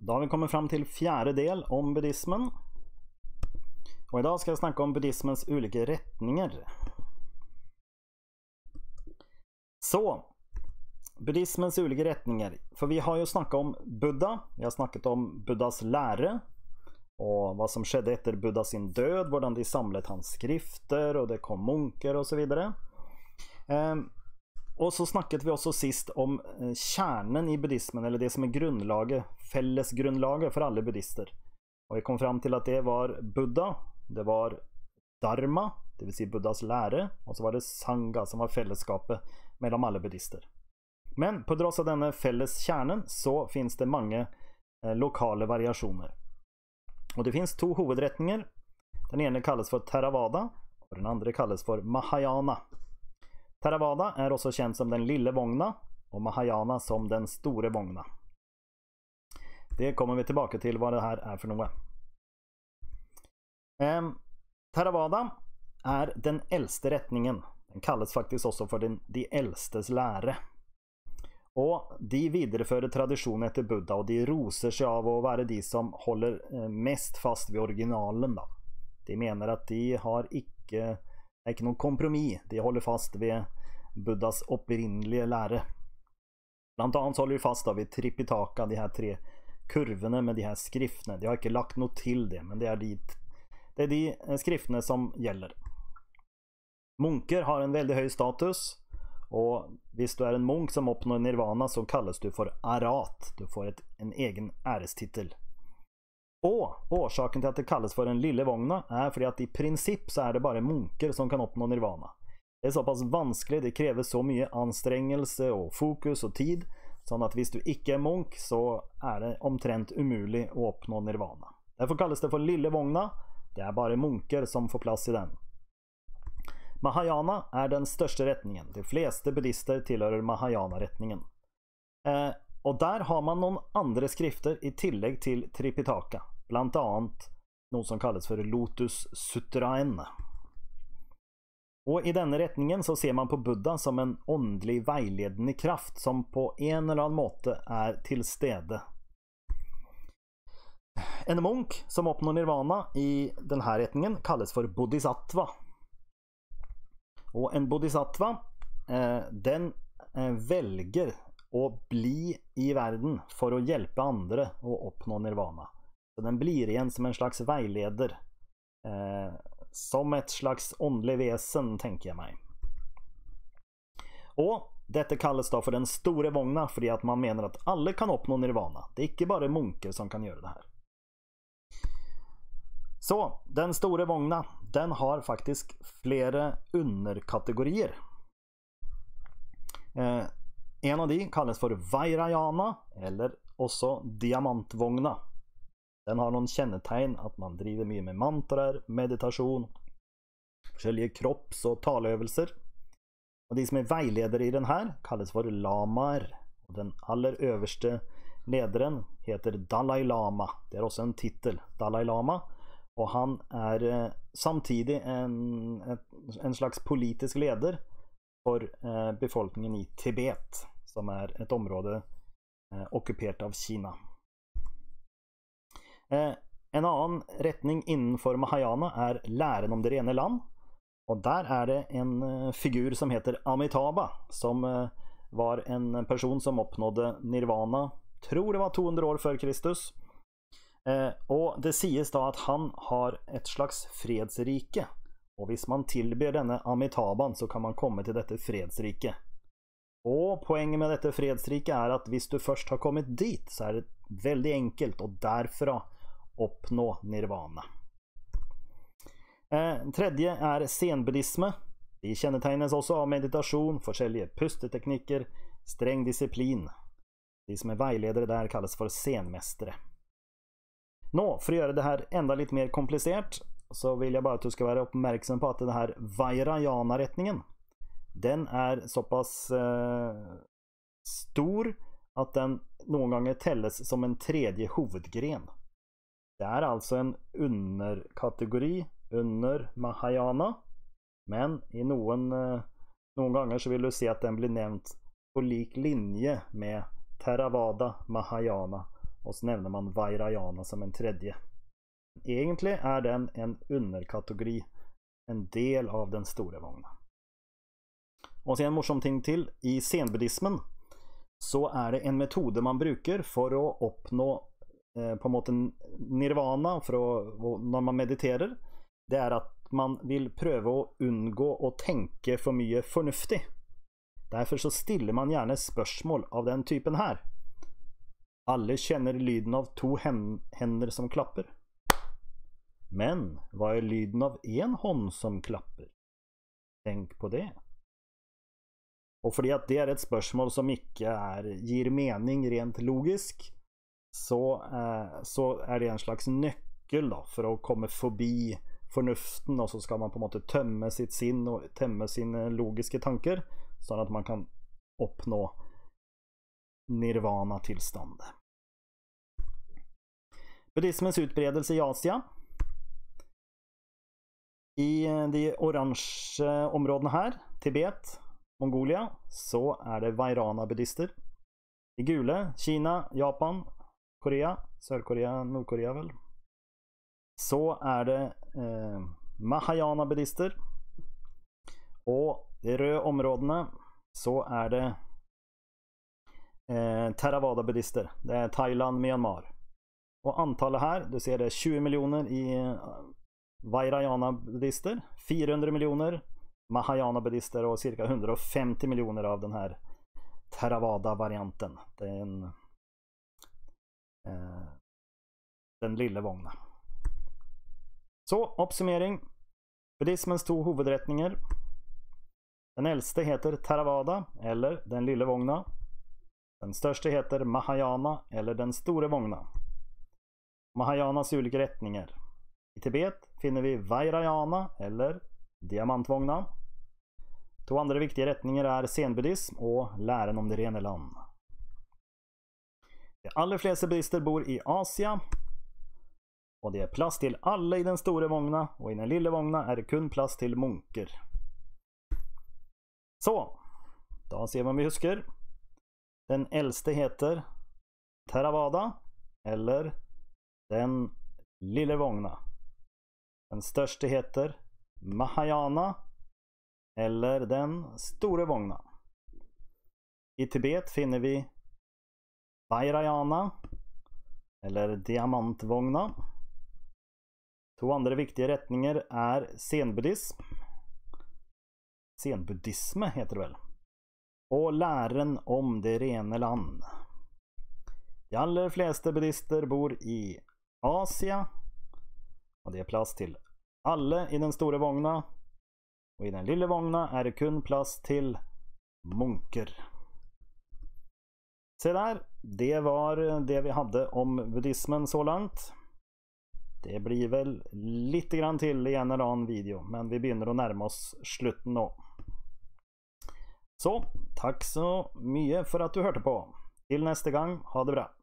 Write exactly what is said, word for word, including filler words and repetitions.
da har vi kommet fram til fjerde del om buddhismen. Og i dag skal jeg snakke om buddhismens ulike retninger. Så, buddhismens ulike retninger. For vi har jo snakket om Buddha, vi har snakket om Buddhas lære, og hva som skjedde etter Buddha sin død, hvordan de samlet hans skrifter, og det kom munker og så videre. Eh, og så snakket vi også sist om kjernen i buddhismen, eller det som er grunnlaget, fellesgrunnlaget for alle buddhister. Og vi kom fram til at det var Buddha, det var Dharma, det vil si Buddhas lære, og så var det Sangha, som var fellesskapet mellom alle buddhister. Men på tross av denne felles kjernen, så finnes det mange eh, lokale variasjoner. Og det finnes to hovedretninger. Den ene kalles for Theravada, og den andre kalles for Mahayana. Theravada er også kjent som den lille vogna, og Mahayana som den store vogna. Det kommer vi tilbake til hva det her er for noe. Eh, Theravada er den eldste retningen. Den kalles faktisk også for den, de eldstes lære. Og de viderefører tradisjonen etter Buddha, og de roser seg av å være de som holder mest fast ved originalen da. De mener at de har ikke, det er ikke noen kompromiss, de holder fast ved Buddhas opprinnelige lære. Blant annet holder de fast da ved Tripitaka, de her tre kurvene med de her skriftene. De har ikke lagt noe til det, men det er de, det er de skriftene som gjelder. Munker har en veldig høy status, og hvis du er en munk som oppnår nirvana, så kalles du for arat. Du får et, en egen ærestittel. Og årsaken til at det kalles for en lille vogna er fordi at i prinsipp så er det bare munker som kan oppnå nirvana. Det er såpass vanskelig, det krever så mye anstrengelse og fokus og tid, sånn at hvis du ikke er munk, så er det omtrent umulig å oppnå nirvana. Derfor kalles det for lille vogna. Det er bare munker som får plass i den. Mahayana er den største retningen. De fleste buddhister tilhører Mahayana-retningen. Eh, og der har man noen andre skrifter i tillegg til Tripitaka. Blant annet noe som kalles for Lotus Sutraene. Og i denne retningen så ser man på Buddha som en åndelig veiledende kraft som på en eller annen måte er til stede. En munk som oppnår nirvana i denne retningen kalles for Bodhisattva. Og en bodhisattva, eh, den eh, velger å bli i verden for å hjelpe andre å oppnå nirvana. Så den blir igjen som en slags veileder, eh, som et slags åndelig vesen, tenker jeg meg. Og dette kalles da for den store vogna, fordi at man mener at alle kan oppnå nirvana. Det er ikke bare munker som kan gjøre det her. Så, den store vogna, den har faktisk flere underkategorier. Eh, en av de kalles for Vajrayana, eller også diamantvogna. Den har noen kjennetegn at man driver mye med mantraer, meditasjon, forskjellige kropps- og taleøvelser. Og de som er veiledere i den her kalles for lamaer. Og den aller øverste lederen heter Dalai Lama. Det er også en titel, Dalai Lama. Og han er eh, samtidig en, et, en slags politisk leder for eh, befolkningen i Tibet, som er et område eh, okkupert av Kina. Eh, en annen retning innenfor Mahayana er læren om det rene land, og der er det en eh, figur som heter Amitabha, som eh, var en person som oppnådde nirvana, tror det var to hundre år før Kristus. Eh, og det sies da at han har et slags fredsrike, og hvis man tilber denne Amitabhan, så kan man komme til dette fredsriket. Og poenget med dette fredsriket er at hvis du først har kommet dit, så er det veldig enkelt å derfra oppnå nirvana. Eh, tredje er zen-buddhisme. De kjennetegnes også av meditasjon, forskjellige pusteteknikker, streng disiplin. De som er veiledere der kalles for zen-mestere. Nå, for å gjøre det her enda litt mer komplisert, så vil jeg bare at du skal være oppmerksom på at det her Vajrayana-retningen, den er såpass eh, stor at den noen ganger telles som en tredje hovedgren. Det er altså en underkategori under Mahayana, men i noen, eh, noen ganger så vil du si at den blir nevnt på lik linje med Theravada, Mahayana och så nämner man Vajrayana som en tredje. Egentligen är den en underkategori, en del av den store vogna. Och sen en morsom ting till, i zenbuddhismen så är det en metode man brukar för att uppnå eh, på en måte nirvana för att, när man mediterar. Det är att man vill pröva att undgå att tänka för mycket förnuftigt. Därför så stiller man gärna spørsmål av den typen här. Alla känner lyden av två händer som klapper. Men vad är lyden av en hånd som klapper? Tänk på det. Och för att det är ett spørsmål som inte är, ger mening rent logisk, så, eh, så är det en slags nyckel då, för att komma förbi förnuften, och så ska man på något sätt tömma sitt sinn och tömma sina logiska tankar så att man kan uppnå nirvana tillstånd. Buddhismens utbredelse i Asien. I de orange områdena här, Tibet, Mongolia, så är det Vajrana-buddhister. I gula, Kina, Japan, Korea, Sydkorea, Nordkorea väl. Så är det eh, Mahayana-buddhister. Och i röda områdena så är det eh, Theravada-buddhister. Det är Thailand, Myanmar. Och antalet här, du ser det, tjugo miljoner i eh, Vajrayana-buddhister, fyrahundra miljoner Mahayana-buddhister och cirka hundrafemtio miljoner av den här Theravada-varianten. Det är en, eh, den lilla vogna. Så, uppsummering. Buddhismens två huvudrättningar. Den äldste heter Theravada, eller den lilla vogna. Den största heter Mahayana, eller den stora vogna. Mahayanas olika rättningar. I Tibet finner vi Vajrayana, eller diamantvogna. Två andra viktiga rättningar är zenbuddhism och läran om det rena land. De allra flesta buddhister bor i Asien. Och det är plats till alla i den stora vogna, och i den lilla vogna är det kun plats till munkar. Så, då ser man vi husker. Den äldste heter Theravada, eller den lilla vogna. Den största heter Mahayana, eller den stora vogna. I Tibet finner vi Vajrayana, eller diamantvogna. Två andra viktiga rättningar är zenbuddhism. Zenbuddhism heter det väl. Och läran om det rena land. De allra flesta buddhister bor i Asien. Och det är plats till alla i den stora vogna. Och i den lilla vogna är det kun plats till munkar. Så där, det var det vi hade om buddhismen så långt. Det blir väl lite grann till i en eller annan video, men vi börjar att närma oss slutet nu. Så, tack så mycket för att du hörde på. Till nästa gång, ha det bra.